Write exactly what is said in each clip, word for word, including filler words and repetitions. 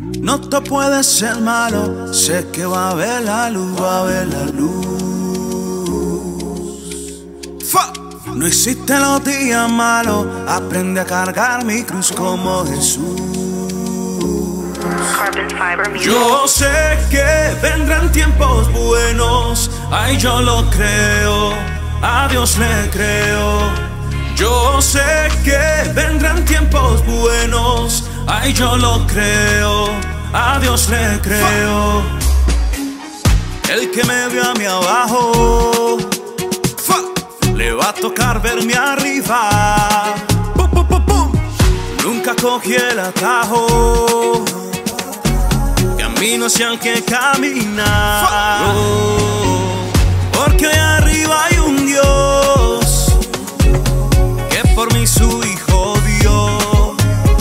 No te puedes ser malo, sé que va a haber la luz, va a haber la luz. Fa. No existen los días malos, aprende a cargar mi cruz como Jesús. Yo sé que vendrán tiempos buenos, ay yo lo creo, a Dios le creo. Yo sé que vendrán tiempos buenos, ay yo lo creo, a Dios le creo. El que me vio a mí abajo, le va a tocar verme arriba. Pum, pum, pum, pum. Nunca cogí el atajo, camino hacia el que camina. Oh, porque hoy arriba hay un Dios que por mí su hijo dio.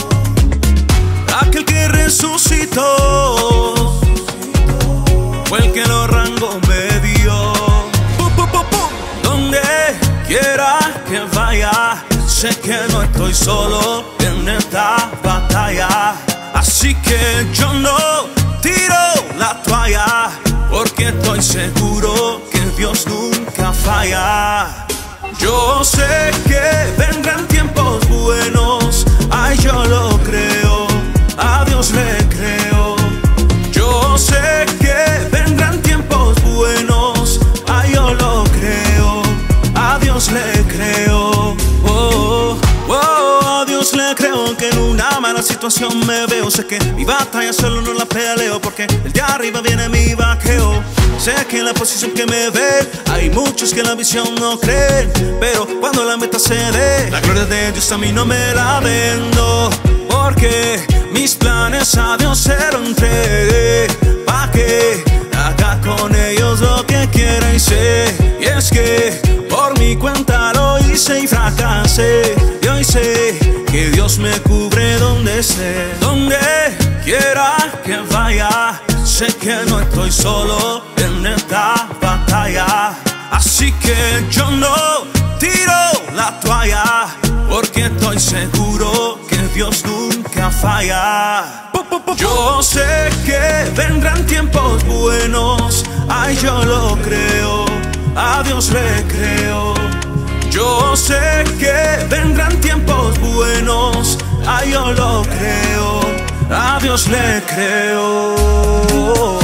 Aquel que resucitó fue el que los rangos me dio. Pum, pum, pum, pum. Donde quiera que vaya, sé que no estoy solo en esta batalla. Así que yo no tiro la toalla, porque estoy seguro que Dios nunca falla. Yo sé que vendrán tiempos buenos, ay yo lo creo, a Dios le creo. Yo sé que vendrán tiempos buenos, ay yo lo creo, a Dios le creo. Oh, oh, a Dios le creo, que en una mala situación me veo. Sé que mi batalla solo no la peleo, porque el de arriba viene mi vaqueo. Sé que en la posición que me ven hay muchos que en la visión no creen, pero cuando la meta se dé, la gloria de Dios a mí no me la vendo, porque mis planes a Dios se lo entregué, pa' que haga con ellos lo que quiera. Y sé, y es que por mi cuenta lo hice y fracasé, y hoy sé que Dios me cubre donde esté. Donde quiera que vaya, sé que no estoy solo en esta batalla. Así que yo no tiro la toalla, porque estoy seguro que Dios nunca falla. Yo sé que vendrán tiempos buenos, ay yo lo creo, a Dios le creo. Yo sé que vendrán tiempos buenos, ay yo lo creo, a Dios le creo.